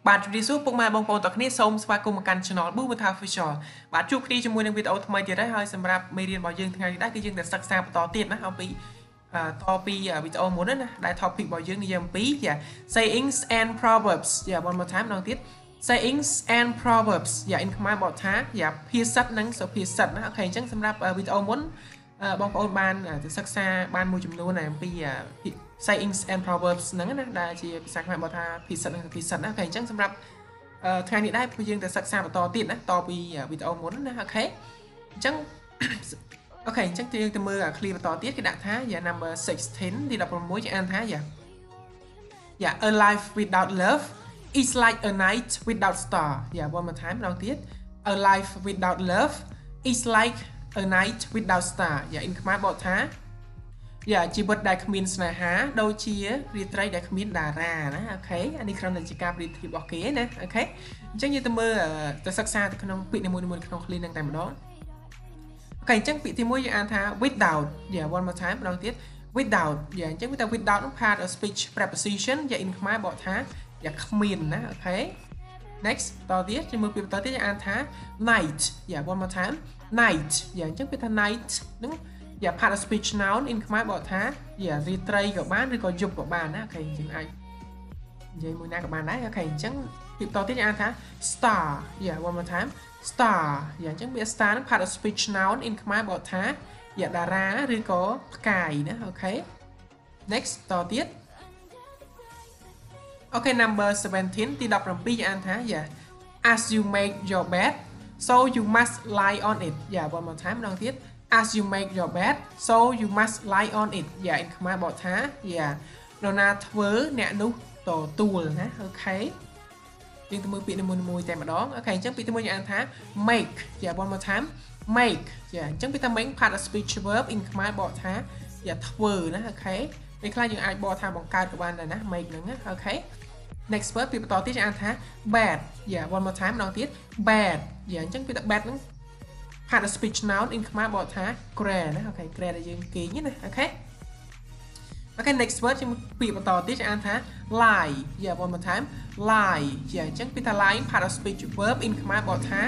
បាទរីស៊ូពុកម៉ែបងប្អូនទាំងគ្នាសូមស្វាគមន៍មកកាន់ Channel Bhuta Official បាទជួបគ្នាជាមួយនឹងវីដេអូថ្មីទៀតហើយសម្រាប់មេរៀនរបស់យើងថ្ងៃនេះដែរគឺយើងតែសិក្សាបន្តទៀតណាអំពីតពីវីដេអូមុនណាដែល topic របស់យើងនិយាយអំពី sayings and proverbs one more time ម្ដងទៀត sayings and proverbs in ខ្មែរបទថាភាសិតនិងសុភាសិតណាអូខេអញ្ចឹងសម្រាប់វីដេអូមុនបងប្អូនបានទៅសិក្សាបានមួយចំនួនអំពី sayings and proverbs ហ្នឹងណាដែលជាភាសាខ្មែរបទថាភាសិតនិងសុភាសិតណាអូខេអញ្ចឹងសម្រាប់ថ្ងៃនេះដែរពួកយើងទៅសិក្សាបន្តទៀតណាតពីវីដេអូមុនណាអូខេអញ្ចឹងអូខេអញ្ចឹងយើងទៅមើល clear បន្តទៀតគេដាក់ថា number 16 ទី 16 គេអានថាa life without love is like a night without star one more time ម្ដងទៀត a life without love is like a night without star in ខ្មែរបទថាជីវិតដែលគ្មានស្នេហាដូចជារាត្រីដែលគ្មានតារាណាអូខេអានេះគ្រាន់តែជាការប្រៀបធៀបរបស់គេណាអូខេអញ្ចឹងយើងទៅមើលទៅសិក្សាទៅក្នុងពាក្យនីមួយៗក្នុង clean ហ្នឹងតែម្ដងអូខេអញ្ចឹងពាក្យទី1យើងអានថា without one more time ម្ដងទៀត without អញ្ចឹងវាថា without នោះ part of speech preposition in ខ្មែរបកថាគ្មានណាអូខេ next តទៀតយើងមើលពាក្យបន្តទៀតយើងអានថា night one more time night អញ្ចឹងពាក្យថា night ហ្នឹងpart of speech noun in ខ្មែរបកថារាត្រីក៏បានឬក៏យប់ក៏បានណាអូខេយើងអាចនិយាយមួយណាក៏បានដែរអូខេអញ្ចឹងពាក្យបន្តទៀតយើងអានថា star one more time star អញ្ចឹងពាក្យ star ហ្នឹង part of speech noun in ខ្មែរបកថាតារាឬក៏ផ្កាយណាអូខេ next តទៀតអូខេ number 17 ទី 17យើងអានថាas you make your bed so you must lie on it one more time ម្ដងទៀតas you make your bed so you must lie on it in ខ្មែរបកថានរណាធ្វើអ្នកនោះទទួលណាអូខេយើងទៅមើលពាក្យនីមួយៗតែម្ដងអូខេអញ្ចឹងពាក្យទី1យើងអានថា make one more time make អញ្ចឹងពាក្យថា make part of speech verb in ខ្មែរបកថាធ្វើណាអូខេពេលខ្លះយើងអាចបកថាបង្កើតក៏បានដែរណា make ហ្នឹងណាអូខេ next word ពាក្យបន្តទៀតយើងអានថា bad one more time ម្ដងទៀត bad អញ្ចឹងពាក្យថា bad ហ្នឹងpart of speech noun in ខ្មែរបកថា grey ណាអូខេ grey ដែលយើងគេងណាអូខេអូខេ next word យើងពាក្យបន្តទៀតយើងអានថា lie one more time lie អញ្ចឹងពាក្យថា lie part of speech verb in ខ្មែរបកថា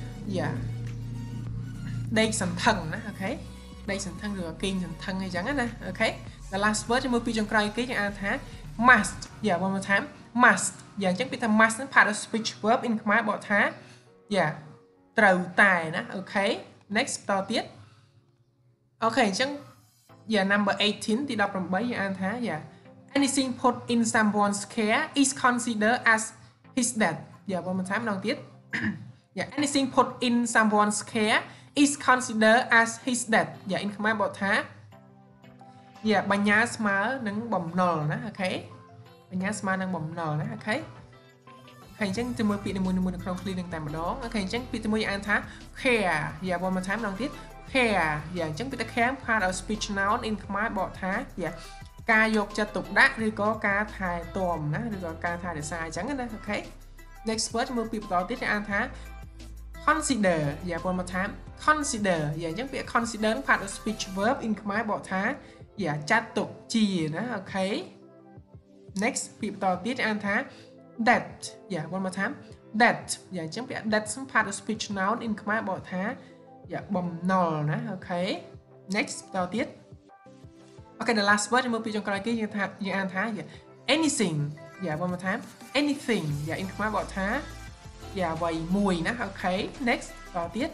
ដេកសន្ធឹងណាអូខេដេកសន្ធឹងឬគេងសន្ធឹងអីចឹងណាអូខេ the last word យើងមើលពីចុងក្រោយគេយើងអានថា must one more time must អញ្ចឹងពាក្យថា must ហ្នឹង part of speech verb in ខ្មែរបកថាត្រូវតែណាអូខេ next តទៀតអូខេអញ្ចឹងnumber 18 ទី 18យើងអានថាanything put in someone's care is considered as his debt one more time ម្ដងទៀតanything put in someone's care is considered as his debt in ខ្មែរបកថាបញ្ញាស្មើនឹងបំណុលណាអូខេបញ្ញាស្មើនឹងបំណុលណាអូខេអញ្ចឹងទៅមើលពាក្យនីមួយៗនៅក្នុង clean នឹងតែម្ដងអូខេអញ្ចឹងពាក្យទី1អានថា care one more time ម្ដងទៀត care អញ្ចឹងពាក្យថា care part of speech noun in ខ្មែរបកថាការយកចិត្តទុកដាក់ឬក៏ការថែទាំណាឬក៏ការថែរក្សាអញ្ចឹងណាអូខេ next word មើលពាក្យបន្តទៀតអានថា consider one more time consider អញ្ចឹងពាក្យ consider part of speech verb in ខ្មែរបកថាចាត់ទុកជាណាអូខេ next ពាក្យបន្តទៀតអានថា that one more time that អញ្ចឹងពាក្យ that part of speech noun in ខ្មែរបកថាបំណុលណាអូខេ next បន្តទៀតអូខេ the last word មើលពីចុងក្រោយគេយើងអានថា anything one more time anything in ខ្មែរបកថាអ្វីមួយណាអូខេ next បន្តទៀត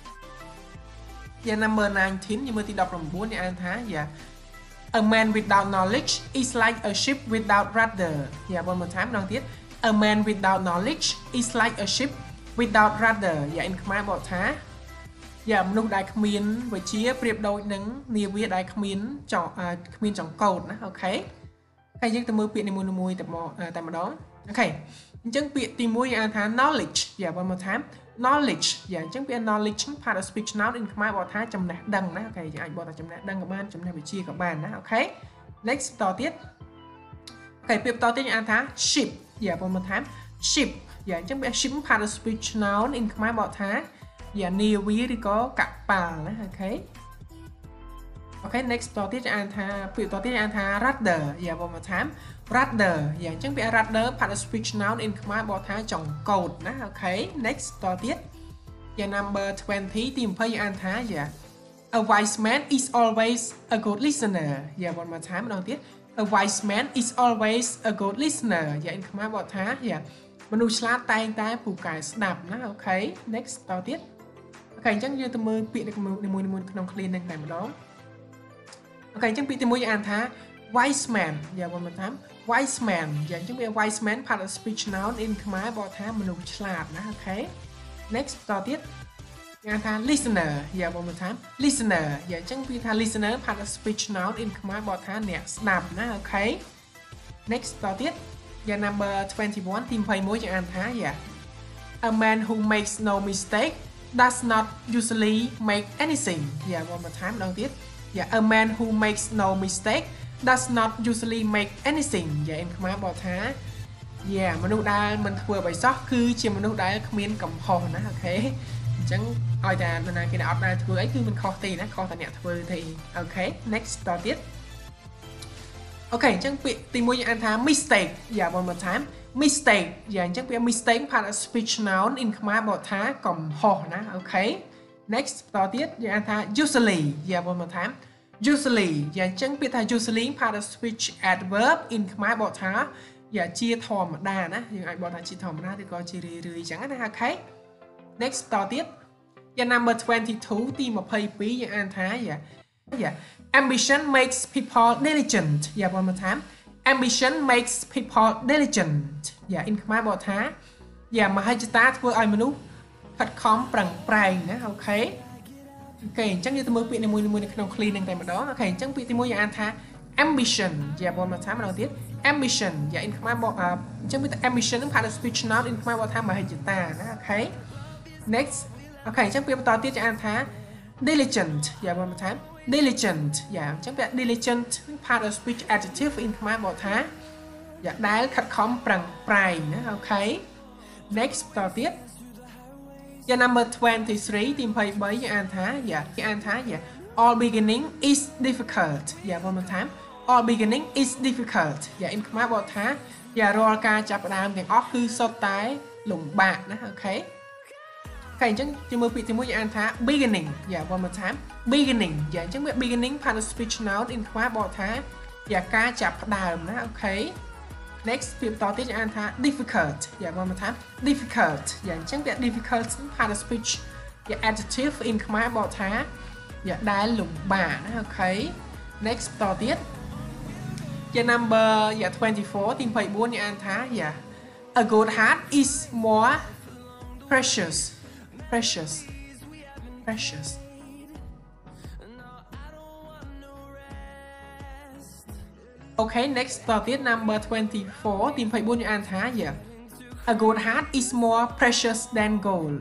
number 19 យើងមើលទី 19យើងអានថាa man without knowledge is like a ship without rudder one more time ម្ដងទៀត a man without knowledge is like a ship without rudder in ខ្មែរបកថាមនុស្សដែលគ្មានវិជ្ជាប្រៀបដូចនឹងនាវាដែលគ្មានចង្កូតណាអូខេហើយយើងទៅមើលពាក្យនីមួយៗតែម្ដងអូខេអញ្ចឹងពាក្យទី1យើងអានថា knowledge one more time knowledge អញ្ចឹងពាក្យ knowledge part of speech noun in ខ្មែរបកថាចំណេះដឹងណាអូខេយើងអាចបកថាចំណេះដឹងក៏បានចំណេះវិជ្ជាក៏បានណាអូខេ next តទៀតអូខេពាក្យបន្តទៀតយើងអានថា ship one more time ship អញ្ចឹងពាក្យ ship part of speech noun in ខ្មែរបកថានាវាឬក៏កប៉ាល់ណាអូខេ ok next តទៀតអានថាពាក្យតទៀតអានថា rather យ៉ាបងមកថា rather យ៉ាអញ្ចឹងពាក្យ rather part of speech noun in ខ្មែរបកថាចង្កូតណាអូខេ next តទៀតយ៉ា number 20 ទី20អានថាយ៉ា a wise man is always a good listener យ៉ាបងមកថាម្ដងទៀត a wise man is always a good listener យ៉ា in ខ្មែរបកថាយ៉ាមនុស្សឆ្លាតតែងតែពូកែស្ដាប់ណាអូខេ next តទៀតអូខេអញ្ចឹងយើងទៅមើលពាក្យនីមួយៗក្នុង clean នឹងតែម្ដងអូខេអញ្ចឹងពាក្យទី1អានថា wise man យ៉ាបងមកថា wise man យ៉ាងអញ្ចឹងវា wise man part of speech noun in ខ្មែរបកថាមនុស្សឆ្លាតណាអូខេ next តទៀតអានថា listener យ៉ាបងមកថា listener យ៉ាងអញ្ចឹងវាថា listener part of speech noun in ខ្មែរបកថាអ្នកស្ដាប់ណាអូខេ next តទៀតយ៉ាង number 21 ទី21យើងអានថាយ៉ា a man who makes no mistake does not usually make anything យ៉ាបងមកថាម្ដងទៀតYeah, a man who makes no mistake does not usually make anything យ៉ាemខ្មែរបកថា Yeah មនុស្សដែលមិនធ្វើអ្វីសោះគឺជាមនុស្សដែលគ្មានកំហុសណាអូខេអញ្ចឹងឲ្យតែនរណាគេដែលអត់ដែលធ្វើអីគឺមិនខុសទេណាខុសតែអ្នកធ្វើទេអូខេ next តទៀតអូខេអញ្ចឹងពាក្យទី1យើងអានថា mistake យ៉ាបងមកថា mistake យ៉ាអញ្ចឹងពាក្យ mistake part of speech noun in ខ្មែរបកថាកំហុសណាអូខេnext តទៀតយើងអានថា usually យ៉ាបងមកថា usually យ៉ាងអញ្ចឹងពាក្យថា usually part of speech adverb in ខ្មែរបកថាយ៉ាជាធម្មតាណាយើងអាចបកថាជាធម្មតាឬក៏ជារឿយៗអញ្ចឹងណាអូខេ next តទៀតយ៉ាង number 22 ទី22យើងអានថាយ៉ា ambition makes people diligent យ៉ាបងមកថា ambition makes people diligent យ៉ា in ខ្មែរបកថាយ៉ាមហិច្ឆតាធ្វើឲ្យមនុស្សខិតខំប្រឹងប្រែងណាអូខេអូខេអញ្ចឹងយើងទៅមើលពាក្យនីមួយៗនៅក្នុង clean នឹងតែម្ដងអូខេអញ្ចឹងពាក្យទី1យើងអានថា ambition យ៉ាបងមកថាម្ដងទៀត ambition យ៉ា in ខ្មែរបកអញ្ចឹងពាក្យ ambition នឹង part of speech noun in ខ្មែរបកថាមហិច្ឆតាណាអូខេ next អូខេអញ្ចឹងពាក្យបន្តទៀតយើងអានថា diligent យ៉ាបងមកថា diligent យ៉ាអញ្ចឹងពាក្យ diligent part of speech adjective in ខ្មែរបកថាយ៉ាដែលខិតខំប្រឹងប្រែងណាអូខេ next បន្តទៀតYeah, number 23 ទី23យើងអានថាយ៉ាគេអានថាយ៉ា all beginning is difficult យ៉ា one more time all beginning is difficult យ៉ា in ខ្មែរបកថាយ៉ារាល់ការចាប់ផ្ដើមទាំងអស់គឺសុទ្ធតែលំបាកណាអូខេអូខេអញ្ចឹងជាមើលពាក្យទី1យើងអានថា beginning យ៉ា one more time beginning យ៉ាអញ្ចឹងវា beginning part of speech noun in ខ្មែរបកថាយ៉ាការចាប់ផ្ដើមណាអូខេnext ពាក្យបន្តទៀតយើងអានថា difficult យ៉ាបងមកថា difficult យ៉ាអញ្ចឹងពាក្យ difficult part of speech យ៉ា adjective in ខ្មែរបកថាយ៉ាដែលលំបាកណាអូខេ next បន្តទៀតយ៉ា number យ៉ា 24 ទី24យើងអានថាយ៉ា a good heart is more precious Okay, next តទៀត number 24 ទី24យើងអានថា yeah a good heart is more precious than gold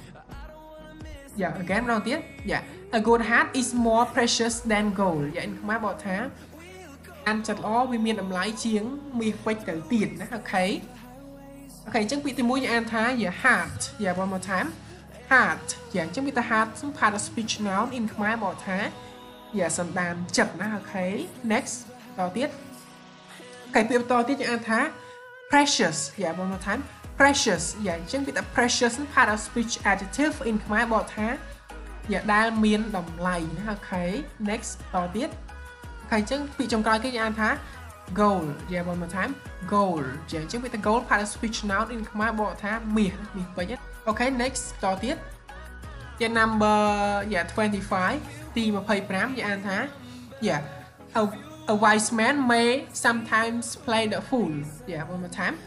yeah again ម្ដងទៀត yeah a good heart is more precious than gold យ៉ា in ខ្មែរបកថាអានចិត្តល្អវាមានតម្លៃជាងមាសពេជ្រទៅទៀតណាអូខេអូខេអញ្ចឹងពាក្យទី1យើងអានថា yeah heart yeah one more time heart យ៉ាអញ្ចឹងវាថា heart part of speech noun in ខ្មែរបកថា yeah សន្តានចិត្តណាអូខេ nextតទៀតអូខេពាក្យបន្តទៀតយើងអានថា precious យ៉ា one more time precious យ៉ាអញ្ចឹងពាក្យថា precious part of speech adjective in ខ្មែរបកថាយ៉ាដែលមានតម្លៃណាអូខេ next តទៀតអូខេអញ្ចឹងពាក្យចុងក្រោយគេយើងអានថា gold យ៉ា one more time gold យ៉ាអញ្ចឹងពាក្យថា gold part of speech noun in ខ្មែរបកថាមាសពេជ្រអូខេ next តទៀតជា number យ៉ា 25 ទី25យើងអានថាយ៉ា A wise man may sometimes play the fool. Yeah, one more time.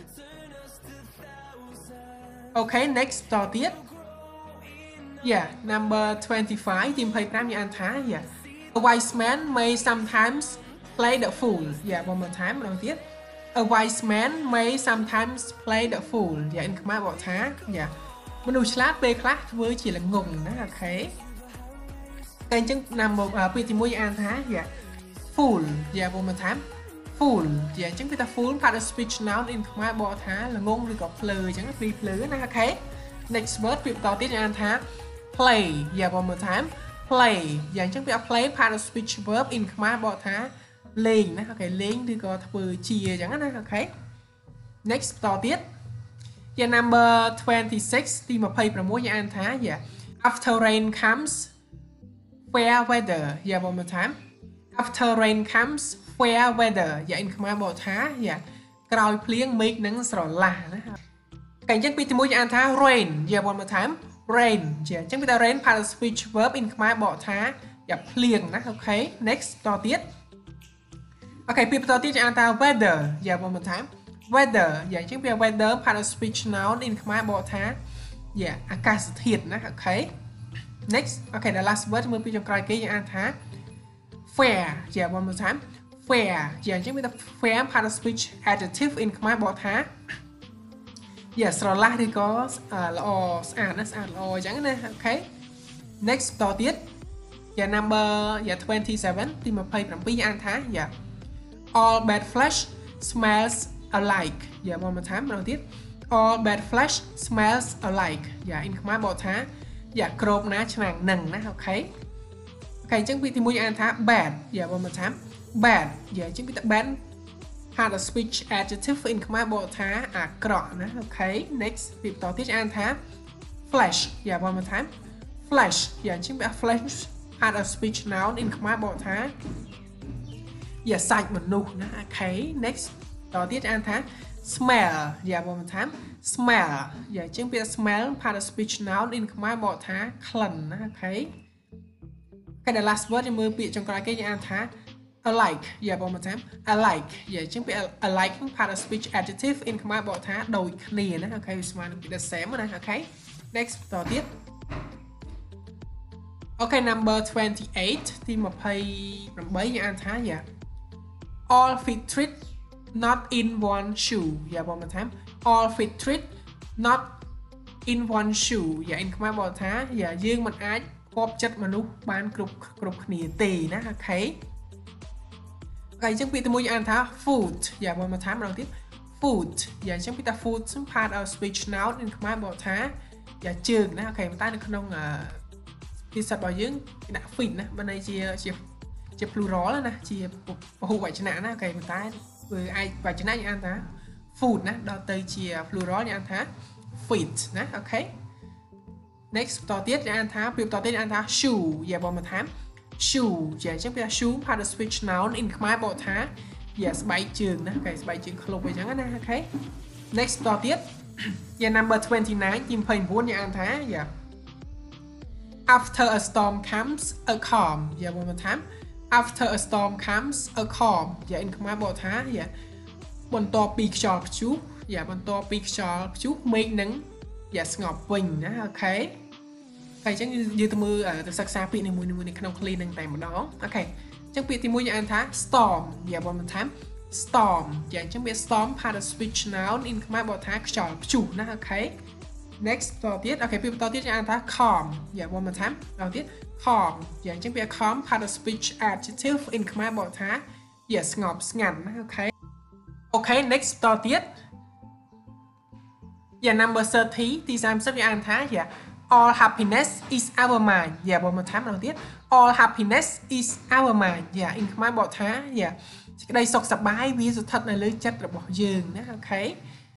Okay, next តទៀត Yeah, number 25 ទី25យើងអានថា Yeah. A wise man may sometimes play the fool. Yeah, one more time ម្ដងទៀត A wise man may sometimes play the fool. Yeah, in ខ្មែរបកថា Yeah. មនុស្សឆ្លាតពេលខ្លះធ្វើជាល្ងងណាអូខេតែអញ្ចឹង number ពាក្យទី1យើងអានថា Yeah. Fool យ៉ា one more time fool យ៉ាអញ្ចឹងគឺថា fool part of speech noun in ខ្មែរបកថាល្ងងឬក៏ភ្លើអញ្ចឹងភ្លឺណាអូខេ next word ពាក្យបន្តទៀតយើងអានថា play យ៉ា one more time play យ៉ាងចឹងវា play part of speech verb in ខ្មែរបកថាលេងណាអូខេលេងឬក៏ធ្វើជាចឹងណាអូខេ next បន្តទៀត yeah number 26 ទី26យើងអានថា yeah after rain comes fair weather yeah one more time after rain comes fair weather យ៉ា in ខ្មែរបកថា yeah ក្រោយភ្លៀងមេឃនឹងស្រឡះណាអញ្ចឹងពីទី1យើងអានថា rain yeah one more time rain ជាអញ្ចឹងពីថា rain part of speech verb in ខ្មែរបកថាយ៉ាភ្លៀងណាអូខេ next តទៀតអូខេពីបន្តទៀតយើងអានថា weather yeah one more time weather យ៉ាអញ្ចឹងពី weather part of speech noun in ខ្មែរបកថាយ៉ាអាកាសធាតុណាអូខេ next អូខេ the last word មើលពីចុងក្រោយគេយើងអានថា fair yeah one more time fair យ៉ាងចឹងវាថា fair part of speech adjective in ខ្មែរបកថា yeah ស្រឡះឬក៏ល្អស្អាតណាស្អាតល្អអញ្ចឹងណាអូខេ next តទៀត yeah number yeah 27 ទី27អានថា yeah all bad flesh smells alike yeah one more time ម្ដងទៀត all bad flesh smells alike yeah in ខ្មែរបកថា yeah ក្របណាឆ្នាំងនឹងណាអូខេអូខេអញ្ចឹងពីទី1អានថា bad yeah one more time bad យ៉ាអញ្ចឹងពីថា bad part of speech adjective in ខ្មែរបកថាអាក្រក់ណាអូខេ next ពីបន្តទៀតអានថា flesh យ៉ា one more time flesh យ៉ាអញ្ចឹងពី flesh part of speech noun in ខ្មែរបកថាយ៉ាសាច់មនុស្សណាអូខេ next តទៀតអានថា smell យ៉ា one more time smell យ៉ាអញ្ចឹងពី smell part of speech noun in ខ្មែរបកថាក្លិនណាអូខេ cái the last word យើងមើលពាក្យចុងក្រោយគេយើងអានថា alike yeah one more time alike yeah ចឹងពី alike part of speech adjective in ខ្មែរបកថាដូចគ្នាណាអូខេវាស្មើនឹងពី the same ណាអូខេ next តទៀតអូខេ number 28 ទី28យើងអានថា yeah all fit treat not in one shoe yeah one more time all fit treat not in one shoe yeah in ខ្មែរបកថា yeah យើងមិនអាចគប់ចិត្តមនុស្សបានគ្រប់គ្នាទេណាអូខេអញ្ចឹងពាក្យទី1អានថា food យ៉ា one more time ម្ដងទៀត food យ៉ាអញ្ចឹងពាក្យថា food part of speech noun ក្នុងខ្មែរបកថាយ៉ាជើងណាអូខេប៉ុន្តែនៅក្នុងភាសារបស់យើងគេដាក់ feet ណាបើន័យជា plural ណាជាពហុវចនៈណាអូខេប៉ុន្តែធ្វើឯកវចនៈយើងអានថា food ណាដល់ទៅជា plural យើងអានថា feet ណាអូខេ next បន្តទៀតយើងអានថាពាក្យបន្តទៀតអានថា shoe យ៉ា one more time shoe ជាអញ្ចឹងពី shoe part of speech noun in ខ្មែរបកថាយ៉ាស្បែកជើងណាអូខេស្បែកជើងឃ្លុបអញ្ចឹងណាអូខេ next បន្តទៀតយ៉ា number 29 ទី29យើងអានថាយ៉ា after a storm comes a calm យ៉ា one more time after a storm comes a calm យ៉ា in ខ្មែរបកថាយ៉ាបន្ទាប់ពីខ្យល់ព្យុះយ៉ាបន្ទាប់ពីខ្យល់ព្យុះមេឃនឹងយ៉ាស្ងប់វិញណាអូខេហើយអញ្ចឹងយើងទៅមើលទៅសិក្សាពាក្យនីមួយៗនៅក្នុង clean នឹងតែម្ដងអូខេអញ្ចឹងពាក្យទី1យើងអានថា storm យ៉ា one more time storm យ៉ាអញ្ចឹងវា storm part of speech noun in ខ្មែរបកថាខ្យល់ព្យុះណាអូខេ next តទៀតអូខេពាក្យបន្តទៀតយើងអានថា calm យ៉ា one more time តទៀត calm យ៉ាអញ្ចឹងវា calm part of speech adjective in ខ្មែរបកថាយ៉ាស្ងប់ស្ងាត់ណាអូខេអូខេ next តទៀតយ៉ា number 30 ទី30យើងអានថាយ៉ា all happiness is our mind យ៉ា one more time ម្ដងទៀត all happiness is our mind យ៉ា in ខ្មែរបកថាយ៉ាសេចក្តីសុខសប្បាយវាស្ថិតនៅលើចិត្តរបស់យើងណាអូខេ